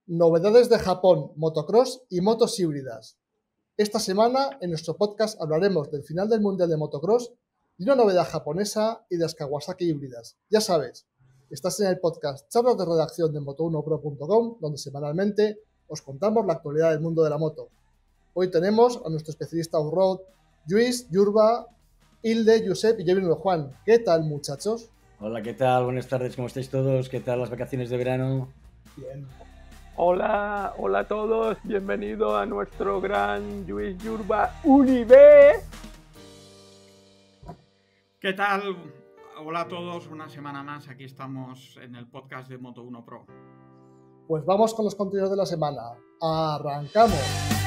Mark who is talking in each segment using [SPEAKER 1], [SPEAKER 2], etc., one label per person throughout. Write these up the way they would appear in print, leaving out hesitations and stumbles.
[SPEAKER 1] Novedades de Japón, motocross y motos híbridas. Esta semana en nuestro podcast hablaremos del final del Mundial de Motocross y una novedad japonesa y de las Kawasaki híbridas. Ya sabes, estás en el podcast Charlas de Redacción de Moto1Pro.com, donde semanalmente os contamos la actualidad del mundo de la moto. Hoy tenemos a nuestro especialista off-road, Lluís, Yurba, Hilde, Josep y yo mismo Juan. ¿Qué tal, muchachos?
[SPEAKER 2] Hola, ¿qué tal? Buenas tardes, ¿cómo estáis todos? ¿Qué tal las vacaciones de verano?
[SPEAKER 1] Bien.
[SPEAKER 3] Hola a todos, bienvenido a nuestro gran Lluís Yurba Unive.
[SPEAKER 4] ¿Qué tal? Hola a todos, una semana más, aquí estamos en el podcast de Moto1 Pro.
[SPEAKER 1] Pues vamos con los contenidos de la semana. ¡Arrancamos!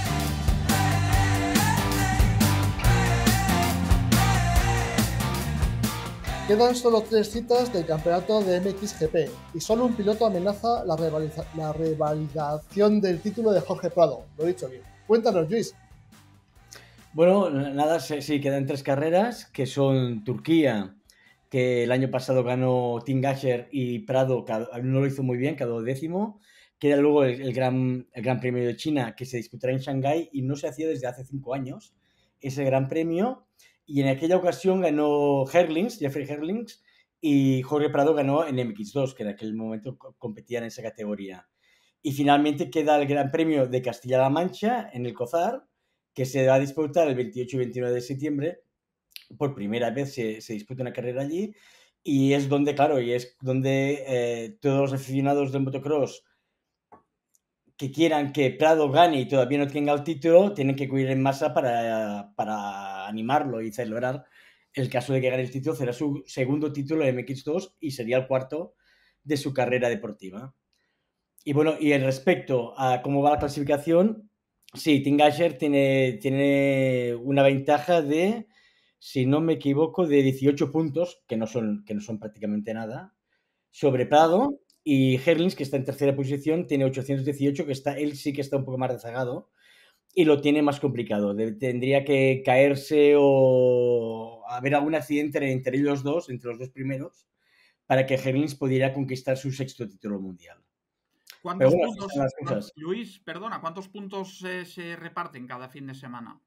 [SPEAKER 1] Quedan solo 3 citas del campeonato de MXGP y solo un piloto amenaza la revalidación del título de Jorge Prado. Lo he dicho bien. Cuéntanos, Luis.
[SPEAKER 2] Bueno, nada, sí, quedan 3 carreras, que son Turquía, que el año pasado ganó Tim Gachet, y Prado no lo hizo muy bien, quedó 10º. Queda luego el gran Premio de China, que se disputará en Shanghái y no se hacía desde hace 5 años, ese Gran Premio. Y en aquella ocasión ganó Jeffrey Herlings, y Jorge Prado ganó en MX2, que en aquel momento competía en esa categoría. Y finalmente queda el Gran Premio de Castilla-La Mancha en el Cozar, que se va a disputar el 28 y 29 de septiembre. Por primera vez se disputa una carrera allí, y es donde, claro, todos los aficionados del motocross que quieran que Prado gane y todavía no tenga el título, tienen que acudir en masa para animarlo y celebrar. El caso de que gane el título será su segundo título en MX2 y sería el cuarto de su carrera deportiva. Y bueno, y respecto a cómo va la clasificación, sí, Tim Gachet tiene una ventaja de, si no me equivoco, de 18 puntos, que no son prácticamente nada, sobre Prado. Y Herlings, que está en tercera posición, tiene 818, él sí que está un poco más rezagado y lo tiene más complicado. Tendría que caerse o haber algún accidente entre ellos dos, entre los dos primeros, para que Herlings pudiera conquistar su sexto título mundial.
[SPEAKER 4] ¿Cuántos
[SPEAKER 2] Pero bueno, así
[SPEAKER 4] puntos,
[SPEAKER 2] están las cosas.
[SPEAKER 4] Luis, perdona, cuántos puntos se reparten cada fin de semana?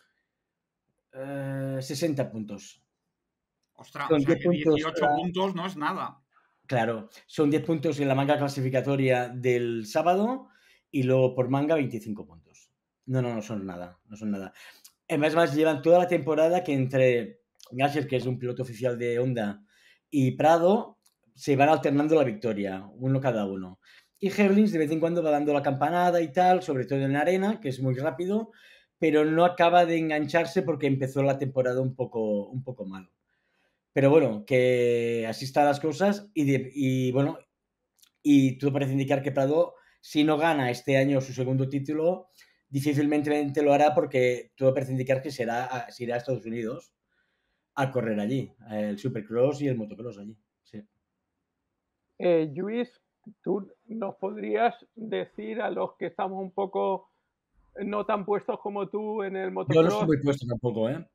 [SPEAKER 2] 60 puntos.
[SPEAKER 4] Ostras,
[SPEAKER 2] Son
[SPEAKER 4] o sea
[SPEAKER 2] 10
[SPEAKER 4] que
[SPEAKER 2] puntos.
[SPEAKER 4] 18 puntos no es nada.
[SPEAKER 2] Claro, son 10 puntos en la manga clasificatoria del sábado y luego por manga 25 puntos. No son nada, no son nada. Además, llevan toda la temporada que entre Gachet, que es un piloto oficial de Honda, y Prado se van alternando la victoria, uno cada uno. Y Herlings de vez en cuando va dando la campanada y tal, sobre todo en la arena, que es muy rápido, pero no acaba de engancharse porque empezó la temporada un poco mal. Pero bueno, que así están las cosas y bueno, y todo parece indicar que Prado, si no gana este año su segundo título, difícilmente lo hará, porque todo parece indicar que se irá a Estados Unidos a correr allí, el Supercross y el motocross allí. Sí.
[SPEAKER 3] Lluís, ¿tú nos podrías decir a los que estamos un poco no tan puestos como tú en el
[SPEAKER 2] Yo no estoy
[SPEAKER 3] motocross
[SPEAKER 2] muy puesto tampoco, ¿eh?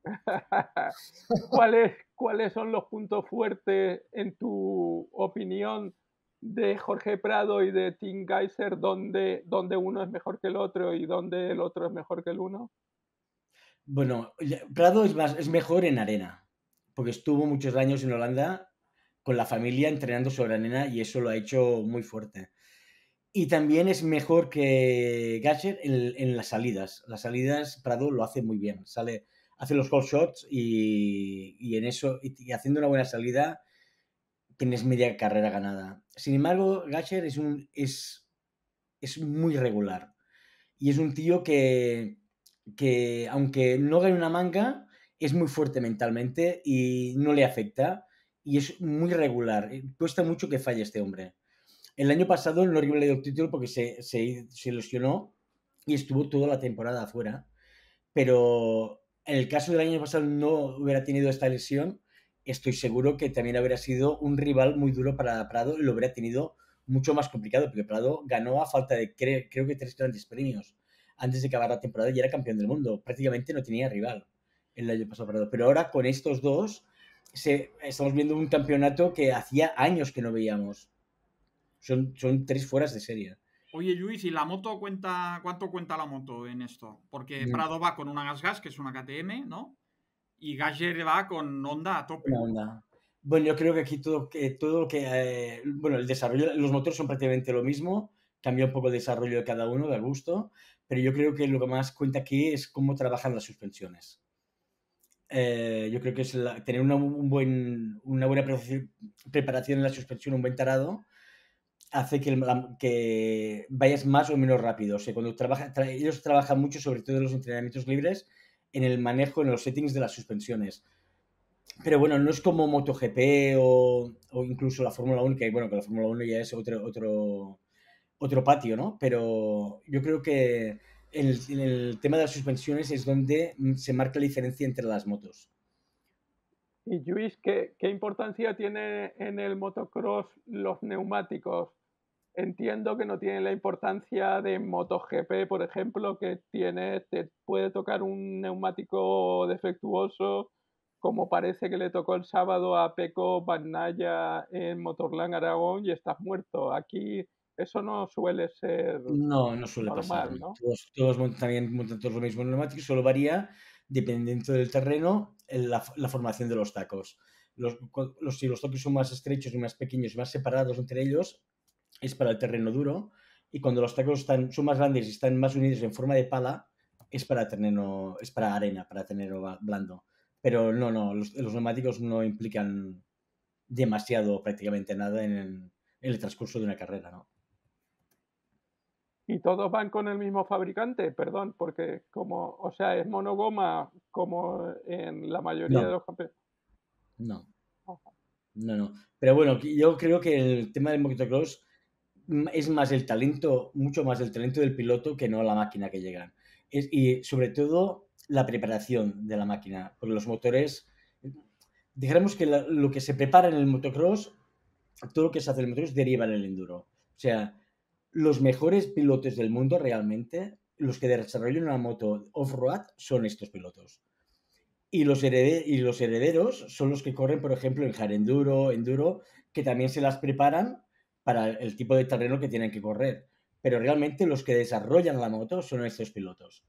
[SPEAKER 3] cuáles son los puntos fuertes, en tu opinión, de Jorge Prado y de Tim Gachet, donde uno es mejor que el otro y donde el otro es mejor que el uno?
[SPEAKER 2] Bueno, Prado es mejor en arena, porque estuvo muchos años en Holanda con la familia entrenando sobre arena y eso lo ha hecho muy fuerte. Y también es mejor que Gachet en las salidas. Las salidas, Prado lo hace muy bien. Hace los whole shots y en eso, y haciendo una buena salida, tienes media carrera ganada. Sin embargo, Gachet es muy regular. Y es un tío que, aunque no gane una manga, es muy fuerte mentalmente y no le afecta. Y es muy regular. Cuesta mucho que falle este hombre. El año pasado no le dio el título porque se lesionó y estuvo toda la temporada afuera. Pero en el caso del año pasado no hubiera tenido esta lesión, estoy seguro que también habría sido un rival muy duro para Prado y lo habría tenido mucho más complicado, porque Prado ganó a falta de, creo que 3 grandes premios antes de acabar la temporada y era campeón del mundo. Prácticamente no tenía rival el año pasado Prado. Pero ahora con estos dos estamos viendo un campeonato que hacía años que no veíamos. Son 3 fueras de serie.
[SPEAKER 4] Oye, Luis, ¿y la moto cuánto cuenta la moto en esto? Porque Prado va con una GasGas, que es una KTM, ¿no? Y Gagger va con Honda a tope.
[SPEAKER 2] Una onda. Bueno, yo creo que aquí todo lo que... bueno, el desarrollo, los motores son prácticamente lo mismo, cambia un poco el desarrollo de cada uno, de gusto, pero yo creo que lo que más cuenta aquí es cómo trabajan las suspensiones. Yo creo que es tener una buena preparación en la suspensión, un buen tarado, hace que vayas más o menos rápido. O sea, cuando ellos trabajan mucho, sobre todo en los entrenamientos libres, en el manejo, en los settings de las suspensiones. Pero bueno, no es como MotoGP o incluso la Fórmula 1, que bueno, que la Fórmula 1 ya es otro patio, ¿no? Pero yo creo que en el tema de las suspensiones es donde se marca la diferencia entre las motos.
[SPEAKER 3] Y Luis, ¿qué importancia tiene en el motocross los neumáticos? Entiendo que no tienen la importancia de MotoGP, por ejemplo, que te puede tocar un neumático defectuoso, como parece que le tocó el sábado a Pecco Bagnaia en Motorland Aragón y estás muerto. Aquí eso no suele ser
[SPEAKER 2] No suele pasar,
[SPEAKER 3] normal,
[SPEAKER 2] ¿no?
[SPEAKER 3] ¿no?
[SPEAKER 2] Todos también montan todos los mismos neumáticos, solo varía, dependiendo del terreno, la formación de los tacos. Si los tacos son más estrechos y más pequeños y más separados entre ellos, es para el terreno duro, y cuando los tacos son más grandes y están más unidos en forma de pala, es para arena, para terreno blando. Pero no, los neumáticos no implican demasiado, prácticamente nada en el transcurso de una carrera, ¿no?
[SPEAKER 3] Y todos van con el mismo fabricante, perdón, porque o sea, es monogoma como en la mayoría de
[SPEAKER 2] No,
[SPEAKER 3] los campeonatos.
[SPEAKER 2] no. No. Pero bueno, yo creo que el tema del motocross es más el talento, mucho más el talento del piloto que no la máquina que llegan. Y sobre todo la preparación de la máquina, porque los motores, dijéramos que lo que se prepara en el motocross, todo lo que se hace en el motocross deriva en el enduro. O sea, los mejores pilotos del mundo realmente, los que desarrollan una moto off-road, son estos pilotos. Y los herederos son los que corren, por ejemplo, en hard enduro, que también se las preparan para el tipo de terreno que tienen que correr. Pero realmente los que desarrollan la moto son estos pilotos.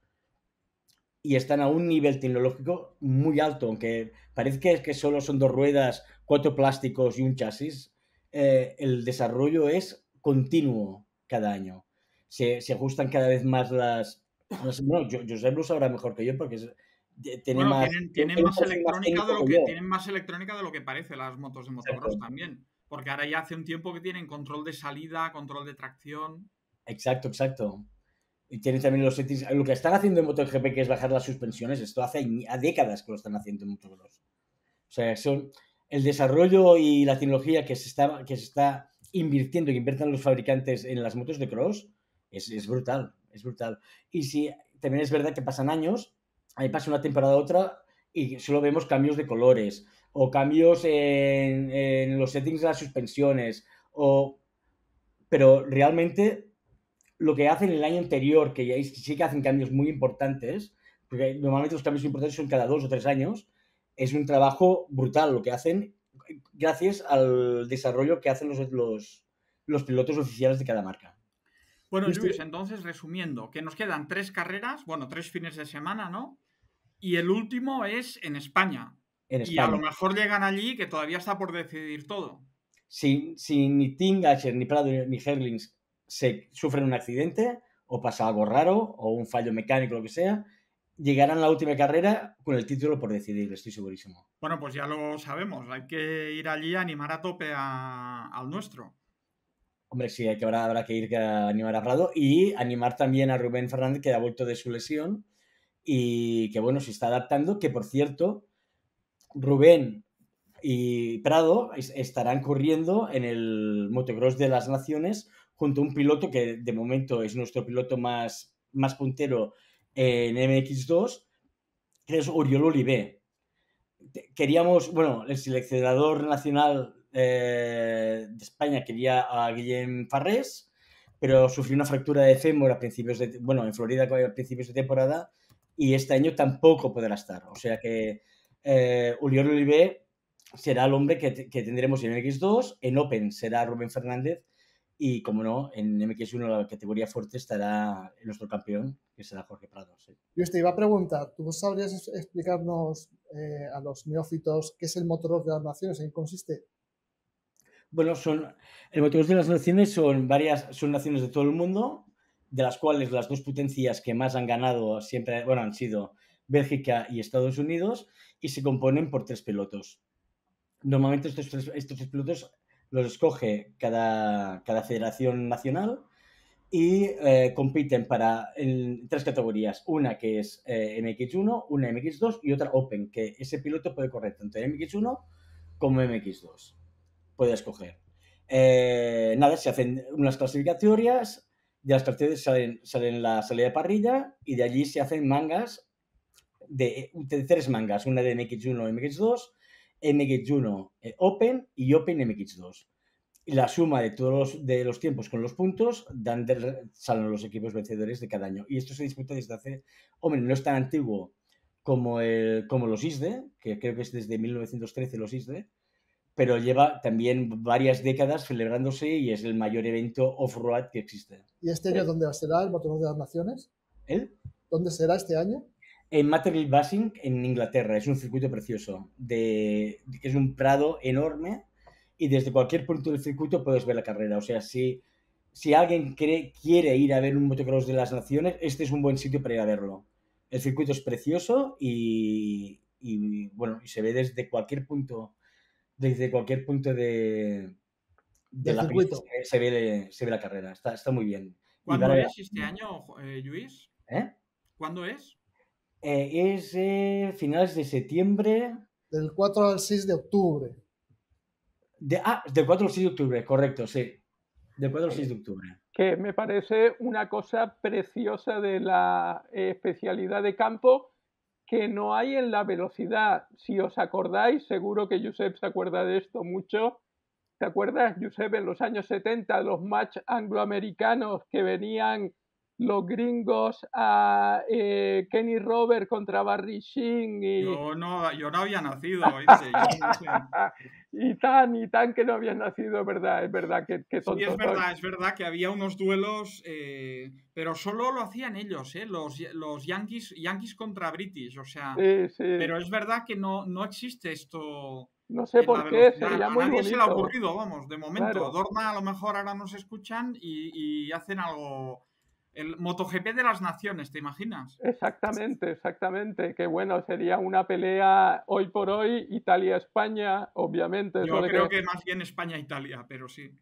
[SPEAKER 2] Y están a un nivel tecnológico muy alto, aunque parece que solo son 2 ruedas, 4 plásticos y un chasis. El desarrollo es continuo cada año. Se ajustan cada vez más bueno, Josep lo sabrá mejor que yo porque tiene
[SPEAKER 4] Bueno,
[SPEAKER 2] más,
[SPEAKER 4] tienen más
[SPEAKER 2] perfil más
[SPEAKER 4] electrónica
[SPEAKER 2] técnico que yo.
[SPEAKER 4] tienen más electrónica de lo que parece las motos de motocross
[SPEAKER 2] Exacto,
[SPEAKER 4] también. Porque ahora ya hace un tiempo que tienen control de salida, control de tracción.
[SPEAKER 2] exacto. Y tienen también los settings. Lo que están haciendo en MotoGP, que es bajar las suspensiones, esto hace décadas que lo están haciendo en motocross. O sea, el desarrollo y la tecnología que se está invirtiendo, que invierten los fabricantes en las motos de cross, es brutal, es brutal. Y sí, también es verdad que pasan años, ahí pasa una temporada a otra y solo vemos cambios de colores o cambios en los settings de las suspensiones, pero realmente lo que hacen el año anterior, que ya sí que hacen cambios muy importantes, porque normalmente los cambios importantes son cada 2 o 3 años, es un trabajo brutal lo que hacen gracias al desarrollo que hacen los pilotos oficiales de cada marca.
[SPEAKER 4] Bueno, Luis, entonces, resumiendo, que nos quedan 3 carreras, bueno, 3 fines de semana, ¿no? Y el último es en España.
[SPEAKER 2] En
[SPEAKER 4] Y a lo
[SPEAKER 2] España.
[SPEAKER 4] mejor llegan allí, que todavía está por decidir todo.
[SPEAKER 2] Si ni Tim Gatcher, ni Prado, ni Herlings sufren un accidente, o pasa algo raro, o un fallo mecánico, lo que sea, llegarán a la última carrera con el título por decidir, estoy segurísimo.
[SPEAKER 4] Bueno, pues ya lo sabemos. Hay que ir allí a animar a tope al nuestro.
[SPEAKER 2] Hombre, sí, habrá que ir a animar a Prado y animar también a Rubén Fernández, que ha vuelto de su lesión y que, bueno, se está adaptando. Que, por cierto, Rubén y Prado estarán corriendo en el Motocross de las Naciones junto a un piloto que, de momento, es nuestro piloto más puntero en MX2, que es Oriol Olivé. El seleccionador nacional de España quería a Guillem Farrés, pero sufrió una fractura de fémur en Florida a principios de temporada, y este año tampoco podrá estar. O sea que Oriol Olivé será el hombre que tendremos en X2, en Open será Rubén Fernández, Y como no, en MX1 la categoría fuerte estará nuestro campeón, que será Jorge Prado. Sí.
[SPEAKER 1] Yo te iba a preguntar, ¿tú sabrías explicarnos a los neófitos qué es el Motocross de las Naciones? ¿En qué consiste?
[SPEAKER 2] Bueno, el Motocross de las Naciones son naciones de todo el mundo, de las cuales las dos potencias que más han ganado siempre, bueno, han sido Bélgica y Estados Unidos, y se componen por 3 pilotos. Normalmente estos tres pilotos los escoge cada federación nacional y compiten en 3 categorías. Una que es MX1, una MX2 y otra Open, que ese piloto puede correr tanto en MX1 como MX2. Puede escoger. Nada, se hacen unas clasificatorias, de las clasificatorias salen la salida de parrilla y de allí se hacen mangas de 3 mangas, una de MX1 MX2, MX1 Open y Open MX2. Y la suma de todos los tiempos con los puntos salen los equipos vencedores de cada año. Y esto se disputa desde hace, hombre, no es tan antiguo como los ISDE, que creo que es desde 1913 los ISDE, pero lleva también varias décadas celebrándose y es el mayor evento off-road que existe.
[SPEAKER 1] ¿Y este año dónde será el Motocross de las Naciones?
[SPEAKER 2] ¿El?
[SPEAKER 1] ¿Dónde será este año?
[SPEAKER 2] En Material Basing, en Inglaterra. Es un circuito precioso. Es un prado enorme y desde cualquier punto del circuito puedes ver la carrera. O sea, si alguien quiere ir a ver un Motocross de las Naciones, este es un buen sitio para ir a verlo. El circuito es precioso y bueno, y se ve desde cualquier punto. Desde cualquier punto de la pista se ve la carrera. Está muy bien.
[SPEAKER 4] ¿Cuándo es este año, Luis? ¿Cuándo es?
[SPEAKER 2] Es finales de septiembre.
[SPEAKER 1] Del 4 al 6 de octubre.
[SPEAKER 2] Del 4 al 6 de octubre, correcto, sí. Del 4 al 6 de octubre.
[SPEAKER 3] Que me parece una cosa preciosa de la especialidad de campo que no hay en la velocidad. Si os acordáis, seguro que Josep se acuerda de esto mucho. ¿Te acuerdas, Josep, en los años 70, los match angloamericanos que venían los gringos a Kenny Robert contra Barry Sheen?
[SPEAKER 4] Yo no había nacido, ¿oíste? Yo no sé.
[SPEAKER 3] y tan que no había nacido, ¿verdad? Es verdad que tonto.
[SPEAKER 4] Sí, es verdad que había unos duelos, pero solo lo hacían ellos, los Yankees contra British, o sea,
[SPEAKER 3] sí.
[SPEAKER 4] Pero es verdad que no existe esto.
[SPEAKER 3] No sé por qué, sería muy bonito.
[SPEAKER 4] A nadie se le ha ocurrido, vamos, de momento.
[SPEAKER 3] Claro.
[SPEAKER 4] Dorna a lo mejor ahora nos escuchan y hacen algo. El MotoGP de las Naciones, ¿te imaginas?
[SPEAKER 3] Exactamente. Que bueno, sería una pelea hoy por hoy, Italia-España, obviamente.
[SPEAKER 4] Yo creo que más bien España-Italia, pero sí.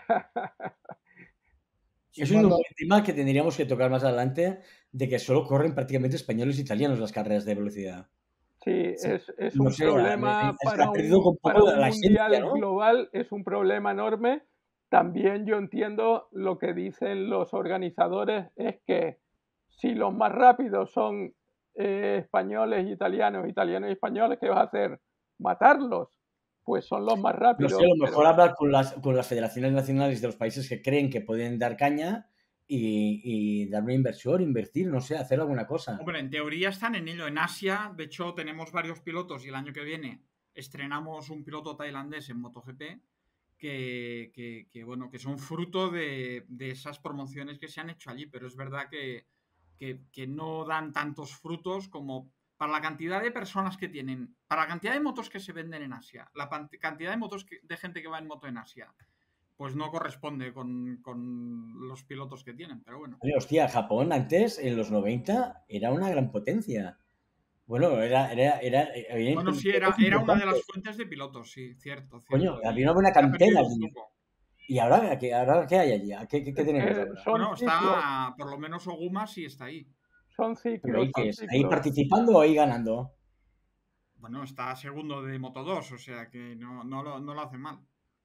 [SPEAKER 2] Es un tema que tendríamos que tocar más adelante, de que solo corren prácticamente españoles e italianos las carreras de velocidad.
[SPEAKER 3] Sí, es un problema para un mundial global, es un problema enorme. También yo entiendo lo que dicen los organizadores, es que si los más rápidos son españoles, italianos y españoles, ¿qué vas a hacer? ¿Matarlos? Pues son los más rápidos.
[SPEAKER 2] No sé, a lo mejor hablar con las federaciones nacionales de los países que creen que pueden dar caña y dar una inversión, invertir, no sé, hacer alguna cosa.
[SPEAKER 4] Hombre, en teoría están en ello. En Asia, de hecho, tenemos varios pilotos y el año que viene estrenamos un piloto tailandés en MotoGP que son fruto de esas promociones que se han hecho allí, pero es verdad que no dan tantos frutos como para la cantidad de personas que tienen, para la cantidad de motos que se venden en Asia, la cantidad de motos de gente que va en moto en Asia, pues no corresponde con los pilotos que tienen, pero bueno.
[SPEAKER 2] Hostia, Japón antes, en los 90, era una gran potencia. Bueno, era
[SPEAKER 4] sí, era una de las fuentes de pilotos, sí, cierto.
[SPEAKER 2] Coño, había una buena cantera allí. ¿Y ahora qué hay allí? ¿Qué tenemos ahora?
[SPEAKER 4] Bueno, está, por lo menos Oguma sí está ahí.
[SPEAKER 3] Son ciclos.
[SPEAKER 2] ¿Ahí participando o ahí ganando?
[SPEAKER 4] Bueno, está segundo de Moto2, o sea que no lo hace mal.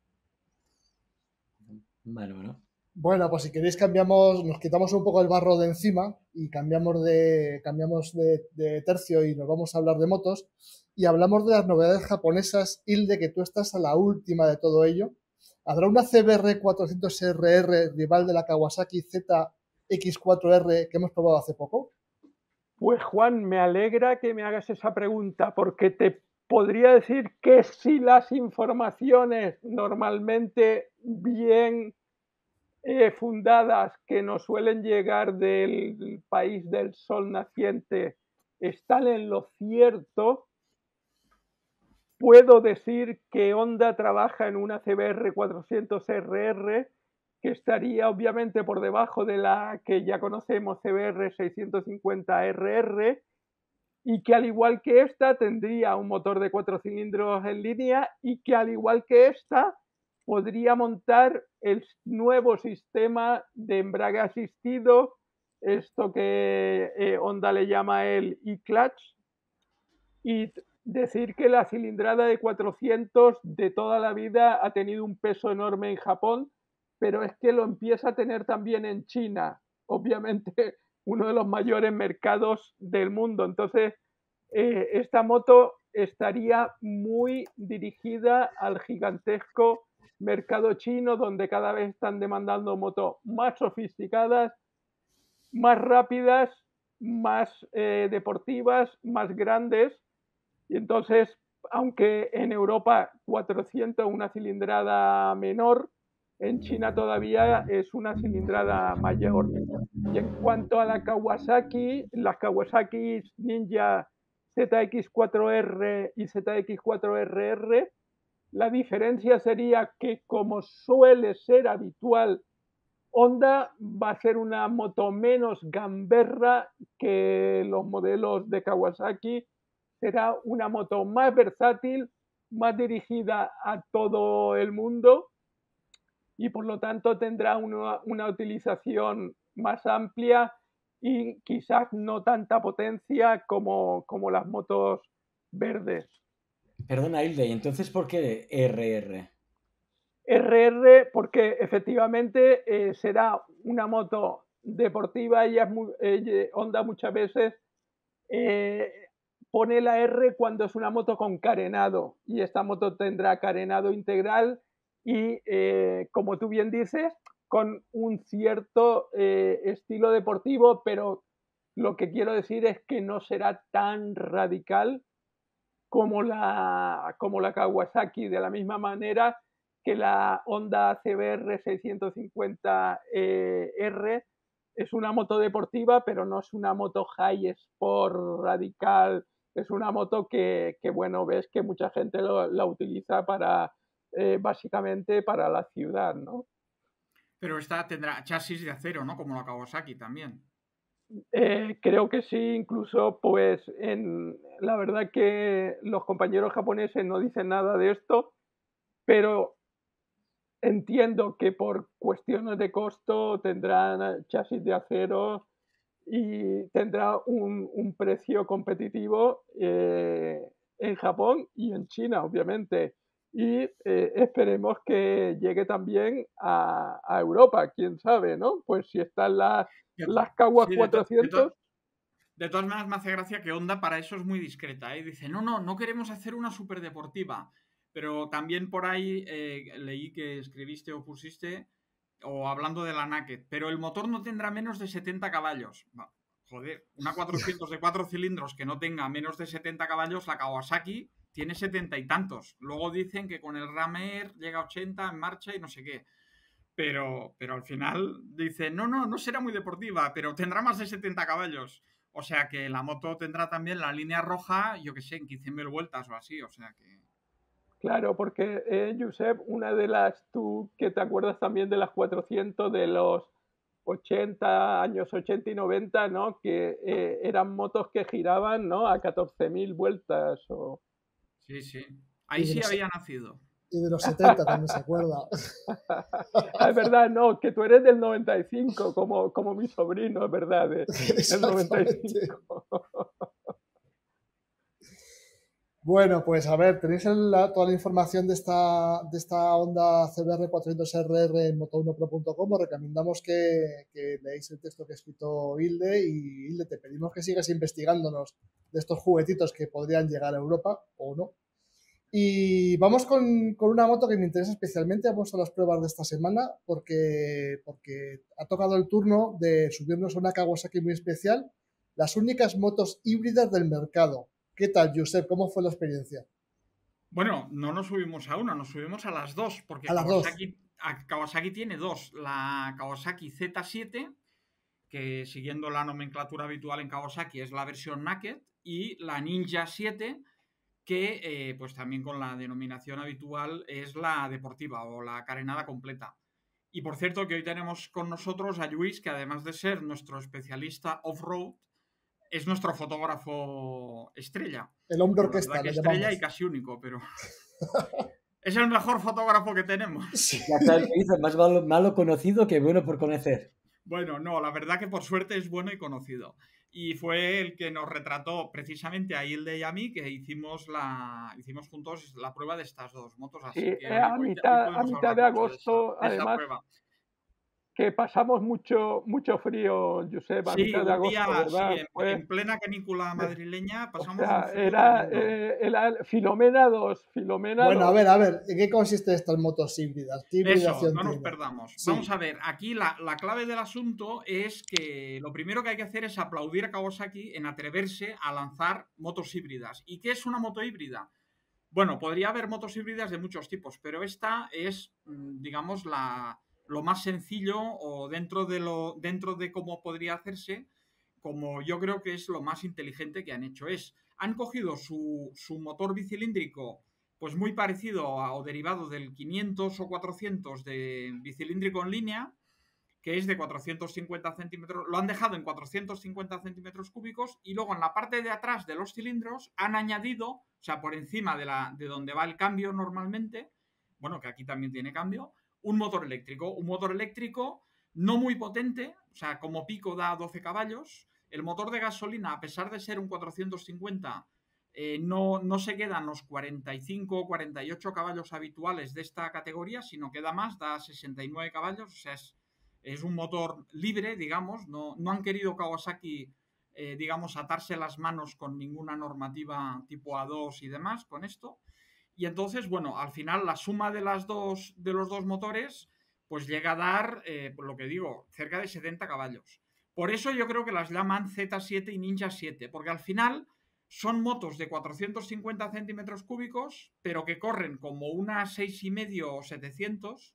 [SPEAKER 1] Bueno, pues si queréis nos quitamos un poco el barro de encima y cambiamos de tercio y nos vamos a hablar de motos y hablamos de las novedades japonesas. Hilde, que tú estás a la última de todo ello. ¿Habrá una CBR 400RR rival de la Kawasaki ZX4R que hemos probado hace poco?
[SPEAKER 3] Pues Juan, me alegra que me hagas esa pregunta porque te podría decir que si las informaciones normalmente bien fundadas que nos suelen llegar del país del sol naciente están en lo cierto, puedo decir que Honda trabaja en una CBR 400RR que estaría obviamente por debajo de la que ya conocemos, CBR 650RR, y que al igual que esta tendría un motor de 4 cilindros en línea y que al igual que esta podría montar el nuevo sistema de embrague asistido, esto que Honda le llama el e-clutch, y decir que la cilindrada de 400 de toda la vida ha tenido un peso enorme en Japón, pero es que lo empieza a tener también en China, obviamente uno de los mayores mercados del mundo. Entonces, esta moto estaría muy dirigida al gigantesco mercado chino, donde cada vez están demandando motos más sofisticadas, más rápidas, más deportivas, más grandes. Y entonces, aunque en Europa 400 una cilindrada menor, en China todavía es una cilindrada mayor. Y en cuanto a la Kawasaki, las Kawasaki Ninja ZX4R y ZX4RR, la diferencia sería que, como suele ser habitual, Honda va a ser una moto menos gamberra que los modelos de Kawasaki. Será una moto más versátil, más dirigida a todo el mundo y por lo tanto tendrá una utilización más amplia y quizás no tanta potencia como las motos verdes.
[SPEAKER 2] Perdona, Hilde, ¿y entonces por qué RR?
[SPEAKER 3] RR porque efectivamente será una moto deportiva y Honda muchas veces pone la R cuando es una moto con carenado y esta moto tendrá carenado integral y como tú bien dices, con un cierto estilo deportivo, pero lo que quiero decir es que no será tan radical como la Kawasaki, de la misma manera que la Honda CBR 650R es una moto deportiva, pero no es una moto high sport radical. Es una moto que bueno, ves que mucha gente la utiliza para básicamente para la ciudad, ¿no?
[SPEAKER 4] Pero esta tendrá chasis de acero, ¿no? Como la Kawasaki también.
[SPEAKER 3] Creo que sí, incluso pues la verdad que los compañeros japoneses no dicen nada de esto, pero entiendo que por cuestiones de costo tendrán chasis de acero y tendrá un precio competitivo en Japón y en China, obviamente. Y esperemos que llegue también a Europa, quién sabe, ¿no? Pues si están las Kawas
[SPEAKER 4] Sí,
[SPEAKER 3] 400...
[SPEAKER 4] De todas maneras, me hace gracia que Honda para eso es muy discreta. ¿Eh? Dice, no queremos hacer una superdeportiva. Pero también por ahí leí que escribiste o pusiste, o hablando de la Naked, pero el motor no tendrá menos de 70 caballos. Joder, una 400 de 4 cilindros que no tenga menos de 70 caballos, la Kawasaki tiene 70 y tantos. Luego dicen que con el Ram Air llega a 80 en marcha y no sé qué. Pero al final dice, no será muy deportiva, pero tendrá más de 70 caballos. O sea que la moto tendrá también la línea roja, yo que sé, en 15.000 vueltas o así. O sea que...
[SPEAKER 3] Claro, porque, Josep, una de tú que te acuerdas también de las 400 de los 80, años 80 y 90, ¿no? Que eran motos que giraban, ¿no? A 14.000 vueltas.
[SPEAKER 4] Sí. Ahí sí había nacido.
[SPEAKER 1] Y de los 70 también se acuerda.
[SPEAKER 3] Es verdad, no, que tú eres del 95, como mi sobrino, es verdad, del 95.
[SPEAKER 1] Bueno, pues a ver, tenéis toda la información de esta Honda CBR 400RR en moto1pro.com. Os recomendamos que leáis el texto que ha escrito Hilde, y Hilde, te pedimos que sigas investigándonos de estos juguetitos que podrían llegar a Europa o no. Y vamos con una moto que me interesa especialmente. Vamos a las pruebas de esta semana porque ha tocado el turno de subirnos a una Kawasaki muy especial, las únicas motos híbridas del mercado. ¿Qué tal, Josep? ¿Cómo fue la experiencia?
[SPEAKER 4] Bueno, no nos subimos a una, nos subimos a las dos, porque
[SPEAKER 1] a las
[SPEAKER 4] Kawasaki, Kawasaki tiene dos. La Kawasaki Z7, que siguiendo la nomenclatura habitual en Kawasaki es la versión Naked, y la Ninja 7, que pues también con la denominación habitual es la deportiva o la carenada completa. Y por cierto que hoy tenemos con nosotros a Luis, que además de ser nuestro especialista off-road, es nuestro fotógrafo estrella.
[SPEAKER 1] El hombre
[SPEAKER 4] La
[SPEAKER 1] orquesta,
[SPEAKER 4] verdad que
[SPEAKER 1] le
[SPEAKER 4] estrella
[SPEAKER 1] llamamos.
[SPEAKER 4] y casi único, pero es el mejor fotógrafo que tenemos.
[SPEAKER 1] Sí.
[SPEAKER 2] Ya sabes que dice, más malo conocido que bueno por conocer.
[SPEAKER 4] Bueno, no, la verdad que por suerte es bueno y conocido. Y fue el que nos retrató precisamente a Hilde y a mí, que hicimos juntos la prueba de estas dos motos. Así
[SPEAKER 3] Sí,
[SPEAKER 4] que
[SPEAKER 3] a
[SPEAKER 4] hoy
[SPEAKER 3] mitad
[SPEAKER 4] podemos
[SPEAKER 3] de
[SPEAKER 4] hablar mucho
[SPEAKER 3] agosto,
[SPEAKER 4] de esa
[SPEAKER 3] además,
[SPEAKER 4] prueba.
[SPEAKER 3] que pasamos mucho frío, Josep, a
[SPEAKER 4] Sí,
[SPEAKER 3] mitad de
[SPEAKER 4] un día,
[SPEAKER 3] agosto,
[SPEAKER 4] sí,
[SPEAKER 3] ¿verdad?
[SPEAKER 4] en plena canícula madrileña
[SPEAKER 3] O
[SPEAKER 4] pasamos un
[SPEAKER 3] sea,
[SPEAKER 4] frío
[SPEAKER 3] era
[SPEAKER 4] tremendo.
[SPEAKER 3] Filomena 2, Filomena
[SPEAKER 1] Bueno,
[SPEAKER 3] 2.
[SPEAKER 1] a ver, ¿en qué consisten estas motos híbridas? ¿Qué
[SPEAKER 4] Eso,
[SPEAKER 1] hibridación
[SPEAKER 4] no nos
[SPEAKER 1] tiene?
[SPEAKER 4] perdamos.
[SPEAKER 1] Sí.
[SPEAKER 4] Vamos a ver, aquí la clave del asunto es que lo primero que hay que hacer es aplaudir a Kawasaki en atreverse a lanzar motos híbridas. ¿Y qué es una moto híbrida? Bueno, podría haber motos híbridas de muchos tipos, pero esta es, digamos, lo más sencillo, o dentro de cómo podría hacerse, como yo creo que es lo más inteligente que han hecho. Han cogido su motor bicilíndrico, pues muy parecido o derivado del 500 o 400 de bicilíndrico en línea, que es de 450 centímetros, lo han dejado en 450 centímetros cúbicos, y luego en la parte de atrás de los cilindros han añadido, o sea, por encima de donde va el cambio normalmente, bueno, que aquí también tiene cambio, un motor eléctrico no muy potente, o sea, como pico da 12 caballos. El motor de gasolina, a pesar de ser un 450, no se quedan los 45 o 48 caballos habituales de esta categoría, sino que da más, da 69 caballos, o sea, es un motor libre, digamos. No han querido Kawasaki, digamos, atarse las manos con ninguna normativa tipo A2 y demás con esto. Y entonces, bueno, al final la suma de los dos motores pues llega a dar, por lo que digo, cerca de 70 caballos. Por eso yo creo que las llaman Z7 y Ninja 7, porque al final son motos de 450 centímetros cúbicos, pero que corren como unas 6,5 o 700,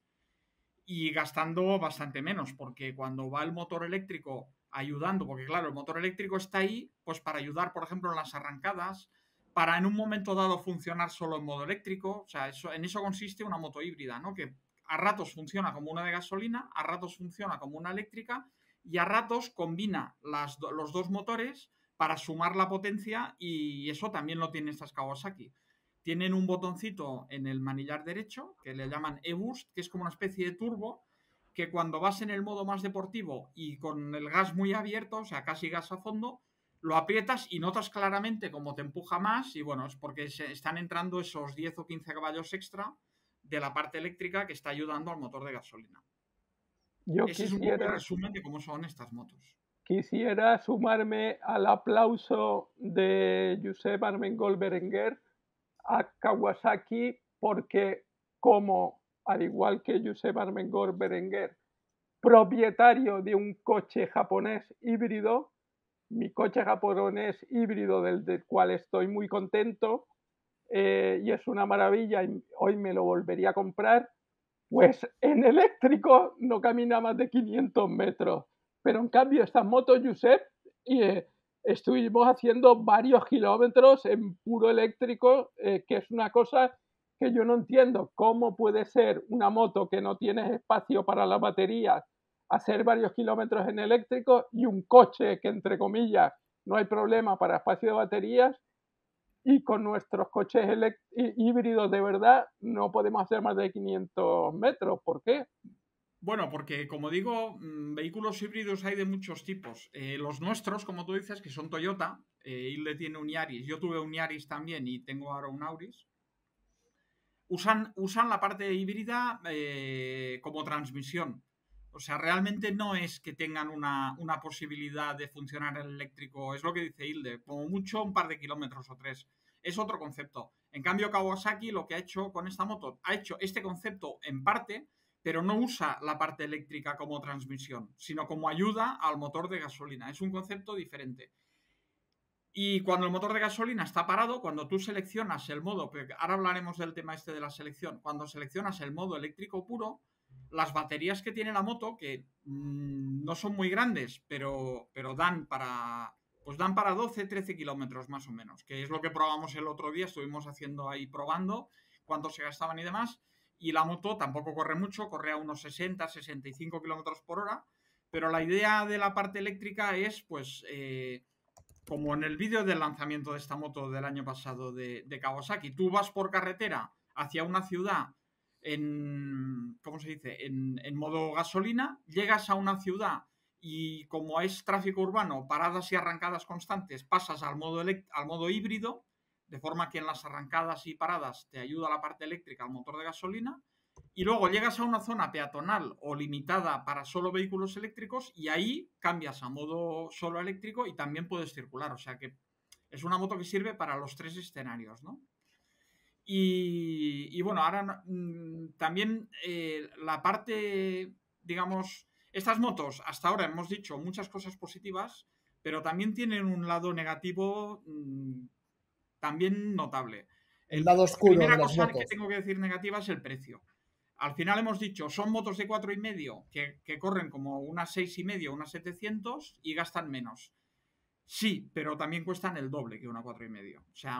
[SPEAKER 4] y gastando bastante menos, porque cuando va el motor eléctrico ayudando, porque claro, el motor eléctrico está ahí pues para ayudar, por ejemplo, en las arrancadas, para en un momento dado funcionar solo en modo eléctrico. O sea, en eso consiste una moto híbrida, ¿no? Que a ratos funciona como una de gasolina, a ratos funciona como una eléctrica, y a ratos combina los dos motores para sumar la potencia, y eso también lo tienen estas Kawasaki. Tienen un botoncito en el manillar derecho que le llaman e-boost, que es como una especie de turbo, que cuando vas en el modo más deportivo y con el gas muy abierto, o sea, casi gas a fondo, lo aprietas y notas claramente cómo te empuja más. Y bueno, es porque están entrando esos 10 o 15 caballos extra de la parte eléctrica que está ayudando al motor de gasolina. Ese es un poco el resumen de cómo son estas motos.
[SPEAKER 3] Quisiera sumarme al aplauso de Josep Armengol Berenguer a Kawasaki, porque como, al igual que Josep Armengol Berenguer, propietario de un coche japonés híbrido, mi coche japonés híbrido del cual estoy muy contento, y es una maravilla, y hoy me lo volvería a comprar, pues en eléctrico no camina más de 500 metros. Pero en cambio estas motos, Josep, estuvimos haciendo varios kilómetros en puro eléctrico, que es una cosa que yo no entiendo. ¿Cómo puede ser una moto que no tiene espacio para las baterías hacer varios kilómetros en eléctrico, y un coche que, entre comillas, no hay problema para espacio de baterías, y con nuestros coches híbridos de verdad no podemos hacer más de 500 metros? ¿Por qué?
[SPEAKER 4] Bueno, porque como digo, vehículos híbridos hay de muchos tipos. Los nuestros, como tú dices, que son Toyota, Hilde tiene un Yaris, yo tuve un Yaris también y tengo ahora un Auris, usan la parte híbrida como transmisión. O sea, realmente no es que tengan una posibilidad de funcionar en eléctrico, es lo que dice Hilde, como mucho un par de kilómetros o 3. Es otro concepto. En cambio, Kawasaki lo que ha hecho con esta moto, ha hecho este concepto en parte, pero no usa la parte eléctrica como transmisión, sino como ayuda al motor de gasolina. Es un concepto diferente. Y cuando el motor de gasolina está parado, cuando tú seleccionas el modo, pero ahora hablaremos del tema este de la selección, cuando seleccionas el modo eléctrico puro, las baterías que tiene la moto, que no son muy grandes, pero dan para 12, 13 kilómetros más o menos, que es lo que probamos el otro día, estuvimos haciendo ahí probando cuánto se gastaban y demás, y la moto tampoco corre mucho, corre a unos 60, 65 kilómetros por hora, pero la idea de la parte eléctrica es, pues, como en el vídeo del lanzamiento de esta moto del año pasado de Kawasaki, tú vas por carretera hacia una ciudad ¿cómo se dice? En modo gasolina, llegas a una ciudad y como es tráfico urbano, paradas y arrancadas constantes, pasas al modo híbrido, de forma que en las arrancadas y paradas te ayuda la parte eléctrica al motor de gasolina, y luego llegas a una zona peatonal o limitada para solo vehículos eléctricos y ahí cambias a modo solo eléctrico y también puedes circular, o sea que es una moto que sirve para los tres escenarios, ¿no? Y bueno, ahora también la parte, digamos, estas motos, hasta ahora hemos dicho muchas cosas positivas, pero también tienen un lado negativo también notable.
[SPEAKER 1] El lado oscuro
[SPEAKER 4] La primera
[SPEAKER 1] de las
[SPEAKER 4] cosa
[SPEAKER 1] motos.
[SPEAKER 4] que tengo que decir negativa es el precio. Al final hemos dicho, son motos de 4,5 que corren como unas 6,5, unas 700 y gastan menos. Sí, pero también cuestan el doble que una 4,5. O sea,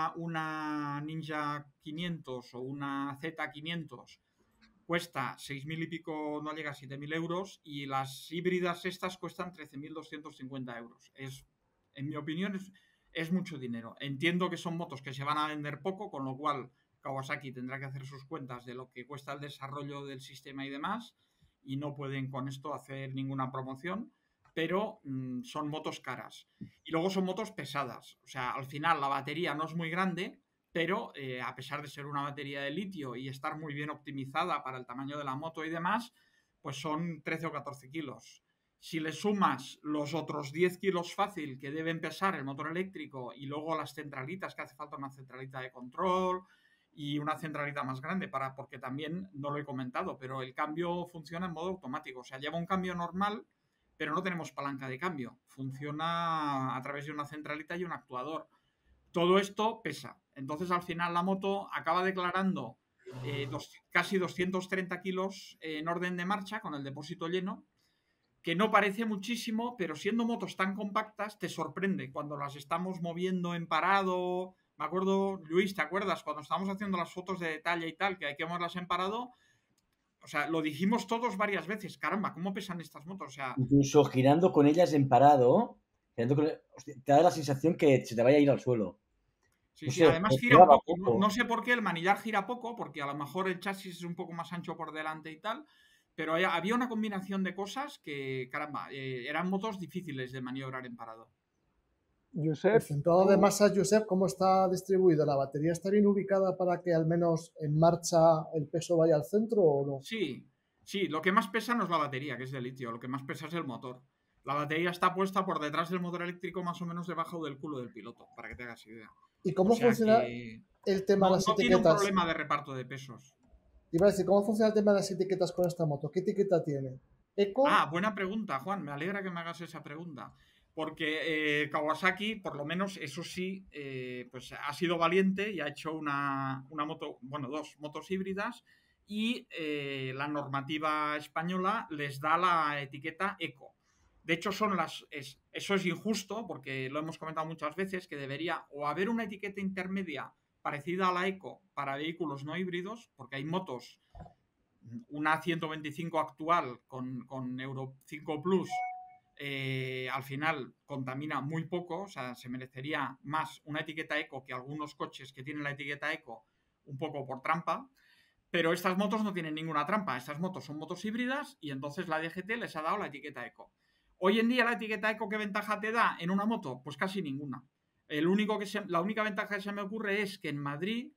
[SPEAKER 4] una Ninja 500 o una Z500 cuesta 6.000 y pico, no llega a 7.000 euros, y las híbridas estas cuestan 13.250 euros. En mi opinión, es mucho dinero. Entiendo que son motos que se van a vender poco, con lo cual Kawasaki tendrá que hacer sus cuentas de lo que cuesta el desarrollo del sistema y demás, y no pueden con esto hacer ninguna promoción, pero son motos caras. Y luego son motos pesadas. O sea, al final la batería no es muy grande, pero a pesar de ser una batería de litio y estar muy bien optimizada para el tamaño de la moto y demás, pues son 13 o 14 kilos. Si le sumas los otros 10 kilos fácil que deben pesar el motor eléctrico y luego las centralitas, que hace falta una centralita de control y una centralita más grande, porque también, no lo he comentado, pero el cambio funciona en modo automático. O sea, lleva un cambio normal, pero no tenemos palanca de cambio. Funciona a través de una centralita y un actuador. Todo esto pesa. Entonces, al final, la moto acaba declarando casi 230 kilos en orden de marcha con el depósito lleno, que no parece muchísimo, pero siendo motos tan compactas, te sorprende cuando las estamos moviendo en parado. Me acuerdo, Luis, ¿te acuerdas? Cuando estábamos haciendo las fotos de detalle y tal, que hay que moverlas en parado, o sea, lo dijimos todos varias veces. Caramba, ¿cómo pesan estas motos? O sea,
[SPEAKER 2] incluso girando con ellas en parado, hostia, te da la sensación que se te vaya a ir al suelo.
[SPEAKER 4] sí,
[SPEAKER 2] No
[SPEAKER 4] sí,
[SPEAKER 2] sé,
[SPEAKER 4] además gira un poco. No sé por qué el manillar gira poco, porque a lo mejor el chasis es un poco más ancho por delante y tal, pero había una combinación de cosas que, caramba, eran motos difíciles de maniobrar en parado.
[SPEAKER 3] Josep,
[SPEAKER 1] El centrado de masa, Josep, ¿cómo está distribuido? ¿La batería está bien ubicada para que al menos en marcha el peso vaya al centro o no?
[SPEAKER 4] Sí, sí, lo que más pesa no es la batería, que es de litio, lo que más pesa es el motor. La batería está puesta por detrás del motor eléctrico, más o menos debajo del culo del piloto, para que te hagas idea.
[SPEAKER 1] ¿Y
[SPEAKER 4] O
[SPEAKER 1] cómo
[SPEAKER 4] sea
[SPEAKER 1] funciona
[SPEAKER 4] que
[SPEAKER 1] el tema de
[SPEAKER 4] no
[SPEAKER 1] las
[SPEAKER 4] tiene un
[SPEAKER 1] etiquetas?
[SPEAKER 4] problema de reparto de pesos.
[SPEAKER 1] Iba a decir, ¿cómo funciona el tema de las etiquetas con esta moto? ¿Qué etiqueta tiene? ¿Eco?
[SPEAKER 4] Buena pregunta, Juan. Me alegra que me hagas esa pregunta. Porque Kawasaki, por lo menos, eso sí, pues ha sido valiente y ha hecho una moto, bueno, dos motos híbridas, y la normativa española les da la etiqueta Eco. De hecho, eso es injusto, porque lo hemos comentado muchas veces, que debería o haber una etiqueta intermedia parecida a la Eco para vehículos no híbridos, porque hay motos, una 125 actual con Euro 5 Plus, al final contamina muy poco, o sea, se merecería más una etiqueta eco que algunos coches que tienen la etiqueta eco un poco por trampa, pero estas motos no tienen ninguna trampa, estas motos son motos híbridas y entonces la DGT les ha dado la etiqueta eco. Hoy en día la etiqueta eco, ¿qué ventaja te da en una moto? Pues casi ninguna. La única ventaja que se me ocurre es que en Madrid,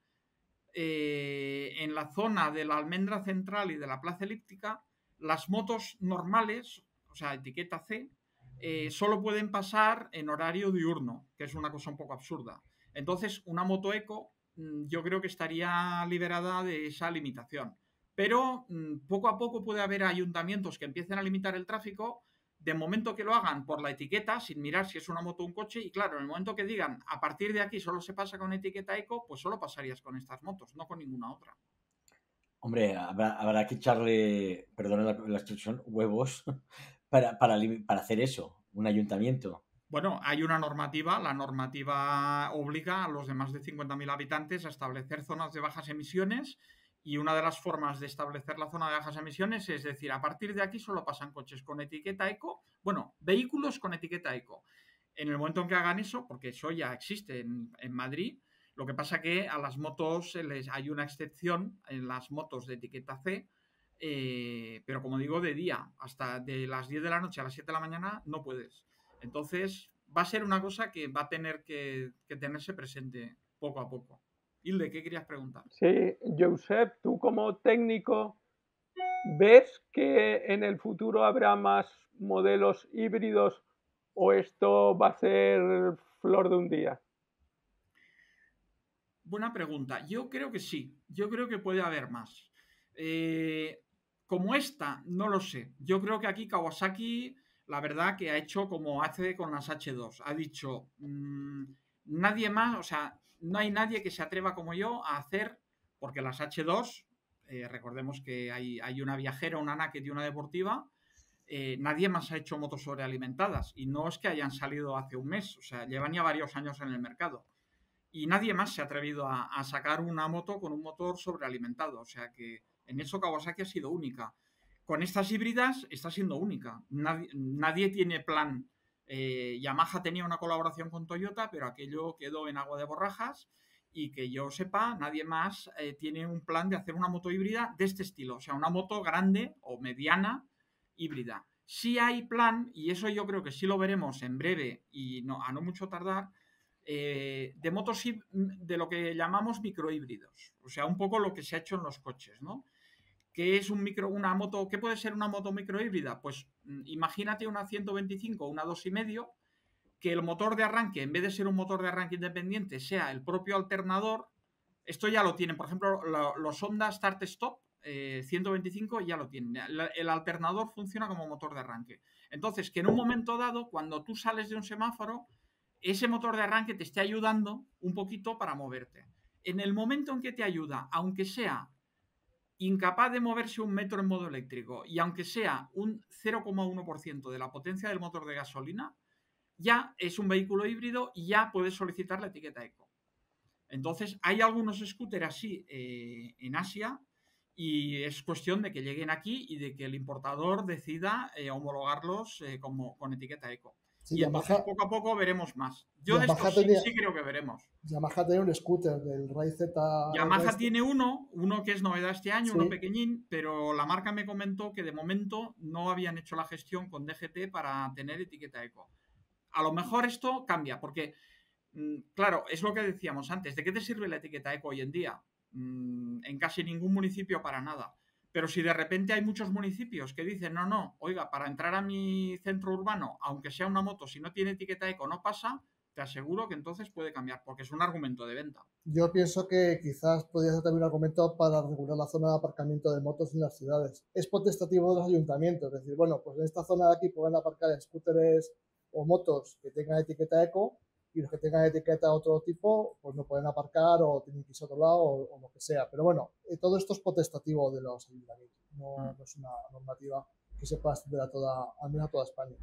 [SPEAKER 4] en la zona de la Almendra Central y de la Plaza Elíptica, las motos normales, o sea, etiqueta C, solo pueden pasar en horario diurno, que es una cosa un poco absurda. Entonces, una moto eco yo creo que estaría liberada de esa limitación. Pero poco a poco puede haber ayuntamientos que empiecen a limitar el tráfico, de momento que lo hagan por la etiqueta, sin mirar si es una moto o un coche, y claro, en el momento que digan, a partir de aquí solo se pasa con etiqueta eco, pues solo pasarías con estas motos, no con ninguna otra.
[SPEAKER 2] Hombre, habrá que echarle, perdona la expresión, huevos para hacer eso, un ayuntamiento.
[SPEAKER 4] Bueno, hay una normativa, la normativa obliga a los de más de 50.000 habitantes a establecer zonas de bajas emisiones y una de las formas de establecer la zona de bajas emisiones es decir, a partir de aquí solo pasan coches con etiqueta eco, bueno, vehículos con etiqueta eco. En el momento en que hagan eso, porque eso ya existe en Madrid, lo que pasa que a las motos hay una excepción en las motos de etiqueta C, pero como digo, de día, hasta de las 10 de la noche a las 7 de la mañana no puedes. Entonces, va a ser una cosa que va a tener que tenerse presente poco a poco. Hilde, ¿qué querías preguntar?
[SPEAKER 3] Sí, Josep, tú como técnico, ¿ves que en el futuro habrá más modelos híbridos o esto va a ser flor de un día?
[SPEAKER 4] Buena pregunta. Yo creo que sí. Yo creo que puede haber más. Como esta, no lo sé. Yo creo que aquí Kawasaki, la verdad que ha hecho como hace con las H2. Ha dicho, nadie más, o sea, no hay nadie que se atreva como yo a hacer, porque las H2, recordemos que hay una viajera, una naked y una deportiva, nadie más ha hecho motos sobrealimentadas. Y no es que hayan salido hace un mes, o sea, llevan ya varios años en el mercado y nadie más se ha atrevido a sacar una moto con un motor sobrealimentado. O sea que en eso Kawasaki ha sido única. Con estas híbridas está siendo única. Nadie tiene plan. Yamaha tenía una colaboración con Toyota, pero aquello quedó en agua de borrajas y que yo sepa, nadie más tiene un plan de hacer una moto híbrida de este estilo. O sea, una moto grande o mediana híbrida. Sí hay plan, y eso yo creo que sí lo veremos en breve y a no mucho tardar, de motos de lo que llamamos microhíbridos. O sea, un poco lo que se ha hecho en los coches, ¿no? ¿Qué es una moto? ¿Qué puede ser una moto microhíbrida? Pues imagínate una 125, una 2,5, que el motor de arranque, en vez de ser un motor de arranque independiente, sea el propio alternador. Esto ya lo tienen, por ejemplo, los Honda Start Stop 125 ya lo tienen. El alternador funciona como motor de arranque. Entonces, que en un momento dado, cuando tú sales de un semáforo, ese motor de arranque te esté ayudando un poquito para moverte. En el momento en que te ayuda, aunque sea incapaz de moverse 1 metro en modo eléctrico y aunque sea un 0,1% de la potencia del motor de gasolina, ya es un vehículo híbrido y ya puedes solicitar la etiqueta eco. Entonces, hay algunos scooters así en Asia y es cuestión de que lleguen aquí y de que el importador decida homologarlos con etiqueta eco.
[SPEAKER 1] Sí,
[SPEAKER 4] Y entonces poco a poco veremos más. Yo de
[SPEAKER 1] Yamaha
[SPEAKER 4] esto sí creo que veremos.
[SPEAKER 1] Yamaha tenía un scooter del Ray Z.
[SPEAKER 4] Yamaha tiene uno que es novedad este año,
[SPEAKER 1] Sí.
[SPEAKER 4] uno pequeñín, pero la marca me comentó que de momento no habían hecho la gestión con DGT para tener etiqueta eco. A lo mejor esto cambia, porque claro, es lo que decíamos antes. ¿De qué te sirve la etiqueta eco hoy en día? En casi ningún municipio para nada. Pero si de repente hay muchos municipios que dicen, no, oiga, para entrar a mi centro urbano, aunque sea una moto, si no tiene etiqueta eco no pasa, te aseguro que entonces puede cambiar, porque es un argumento de venta.
[SPEAKER 1] Yo pienso que quizás podría ser también un argumento para regular la zona de aparcamiento de motos en las ciudades. Es potestativo de los ayuntamientos, es decir, bueno, pues en esta zona de aquí pueden aparcar scooters o motos que tengan etiqueta eco y los que tengan etiqueta de otro tipo, pues no pueden aparcar o tienen que irse a otro lado o lo que sea. Pero bueno, todo esto es potestativo de los ayuntamientos, no es una normativa que se pueda extender al menos a toda España.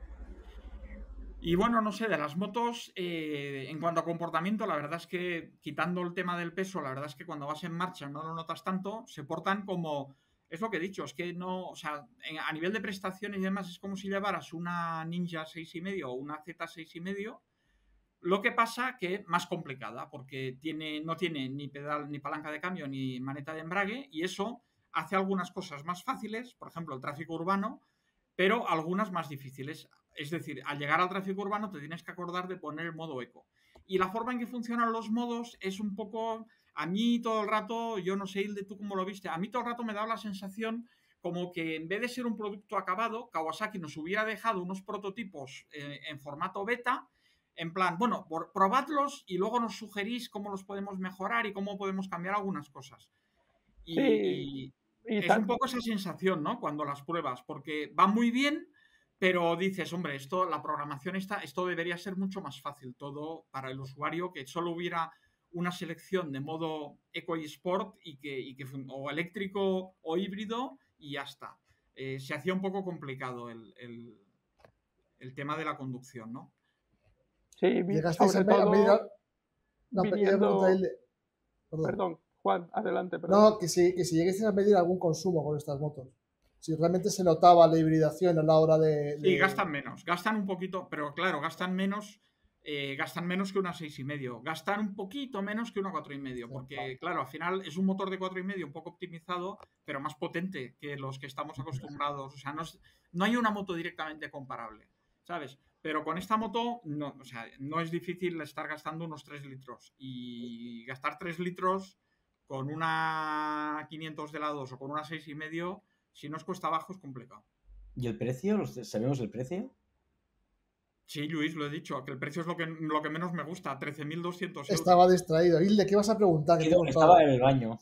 [SPEAKER 4] Y bueno, no sé, de las motos, en cuanto a comportamiento, la verdad es que quitando el tema del peso, la verdad es que cuando vas en marcha no lo notas tanto, se portan como, es lo que he dicho, es que no, o sea, a nivel de prestaciones y demás es como si llevaras una Ninja 6,5 o una Z6,5. Lo que pasa que más complicada, porque no tiene ni pedal, ni palanca de cambio, ni maneta de embrague, y eso hace algunas cosas más fáciles, por ejemplo, el tráfico urbano, pero algunas más difíciles. Es decir, al llegar al tráfico urbano te tienes que acordar de poner el modo eco. Y la forma en que funcionan los modos es un poco, a mí todo el rato, yo no sé, Hilde, tú cómo lo viste, a mí todo el rato me da la sensación como que en vez de ser un producto acabado, Kawasaki nos hubiera dejado unos prototipos en formato beta, en plan, bueno, probadlos y luego nos sugerís cómo los podemos mejorar y cómo podemos cambiar algunas cosas. Y es un poco esa sensación, ¿no? Cuando las pruebas, porque va muy bien, pero dices, hombre, la programación esto debería ser mucho más fácil todo para el usuario, que solo hubiera una selección de modo Eco y Sport o eléctrico o híbrido y ya está. Se hacía un poco complicado el tema de la conducción, ¿no?
[SPEAKER 3] Sí,
[SPEAKER 1] ¿Llegasteis
[SPEAKER 3] sobre
[SPEAKER 1] a medir?
[SPEAKER 3] todo
[SPEAKER 1] No,
[SPEAKER 3] viniendo...
[SPEAKER 1] Perdón.
[SPEAKER 3] Perdón, Juan, adelante. Perdón.
[SPEAKER 1] No, que si llegasteis a medir algún consumo con estas motos. Si realmente se notaba la hibridación a la hora de...
[SPEAKER 4] Sí, gastan menos, gastan un poquito, pero claro, gastan menos que una 6,5. Gastan un poquito menos que una 4,5, porque claro, al final es un motor de 4,5 un poco optimizado, pero más potente que los que estamos acostumbrados. O sea, no hay una moto directamente comparable, ¿sabes? Pero con esta moto no, o sea, no es difícil estar gastando unos 3 litros. Y gastar 3 litros con una 500 de la 2 o con una 6,5, si no os cuesta abajo, es complicado.
[SPEAKER 2] ¿Y el precio? ¿Sabemos el precio?
[SPEAKER 4] Sí, Luis, lo he dicho, que el precio es lo que menos me gusta, 13.200 euros.
[SPEAKER 1] Estaba distraído. Hilde, ¿qué vas a preguntar?
[SPEAKER 2] Estaba en el baño.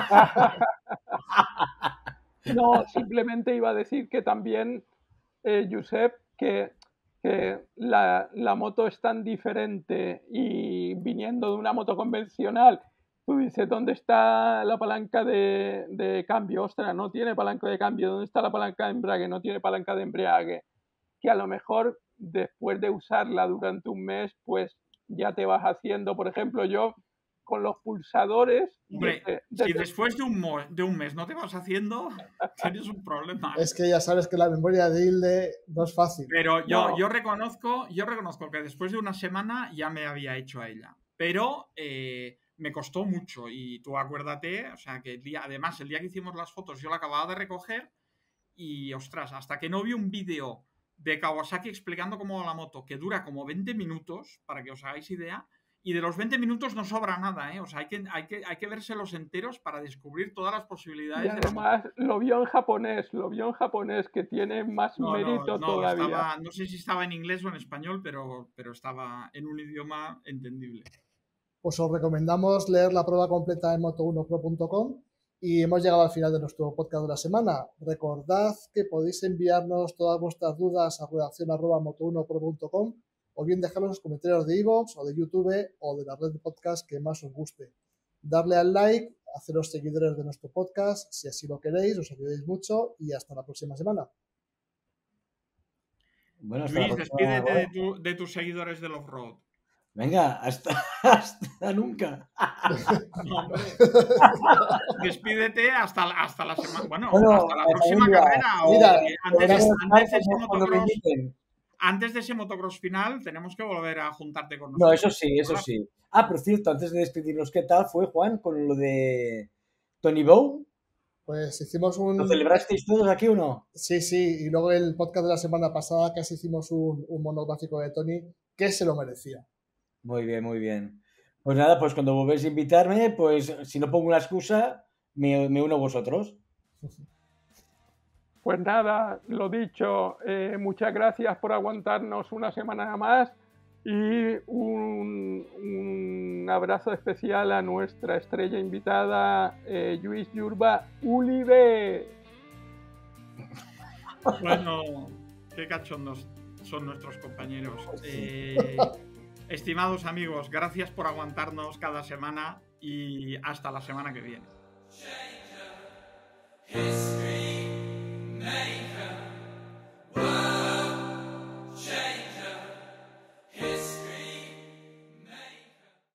[SPEAKER 3] No, simplemente iba a decir que también, Josep, que la moto es tan diferente y viniendo de una moto convencional, tú dices, ¿dónde está la palanca de cambio? Ostras, no tiene palanca de cambio. ¿Dónde está la palanca de embrague? No tiene palanca de embrague. Que a lo mejor después de usarla durante un mes, pues ya te vas haciendo, por ejemplo, yo con los pulsadores...
[SPEAKER 4] Hombre, si después de un mes no te vas haciendo, tienes un problema.
[SPEAKER 1] Es que ya sabes que la memoria de Hilde no es fácil.
[SPEAKER 4] Pero yo reconozco que después de una semana ya me había hecho a ella. Pero me costó mucho. Y tú acuérdate, o sea, que el día que hicimos las fotos yo la acababa de recoger y, ostras, hasta que no vi un vídeo de Kawasaki explicando cómo va la moto, que dura como 20 minutos, para que os hagáis idea, y de los 20 minutos no sobra nada, ¿eh? O sea, hay que vérselos enteros para descubrir todas las posibilidades.
[SPEAKER 3] Y además lo vio en japonés, que tiene más mérito todavía.
[SPEAKER 4] No sé si estaba en inglés o en español, pero estaba en un idioma entendible.
[SPEAKER 1] Pues os recomendamos leer la prueba completa en moto1pro.com. Y hemos llegado al final de nuestro podcast de la semana. Recordad que podéis enviarnos todas vuestras dudas a redacción@moto1pro.com o bien dejarlos en los comentarios de iVoox o de YouTube o de la red de podcast que más os guste. Darle al like, haceros seguidores de nuestro podcast si así lo queréis, os ayudéis mucho y hasta la próxima semana.
[SPEAKER 2] Bueno,
[SPEAKER 4] Luis, despídete de tus seguidores del off-road.
[SPEAKER 2] Venga, hasta nunca.
[SPEAKER 4] No, despídete hasta la semana. Bueno, hasta la próxima carrera.
[SPEAKER 1] Mira,
[SPEAKER 4] antes de ese motocross final, tenemos que volver a juntarte con
[SPEAKER 2] nosotros. No, eso sí. Ah, por cierto, antes de despedirnos, ¿qué tal fue, Juan, con lo de Tony Bow?
[SPEAKER 1] Pues hicimos un...
[SPEAKER 2] ¿Lo celebrasteis todos aquí o no?
[SPEAKER 1] Sí, y luego el podcast de la semana pasada casi hicimos un monográfico de Tony que se lo merecía.
[SPEAKER 2] Muy bien, muy bien. Pues nada, pues cuando volvéis a invitarme, pues si no pongo una excusa, me uno a vosotros.
[SPEAKER 3] Pues nada, lo dicho, muchas gracias por aguantarnos una semana más y un abrazo especial a nuestra estrella invitada, Lluís Yurba Ulibe.
[SPEAKER 4] Bueno, qué cachondos son nuestros compañeros. Estimados amigos, gracias por aguantarnos cada semana y hasta la semana que viene.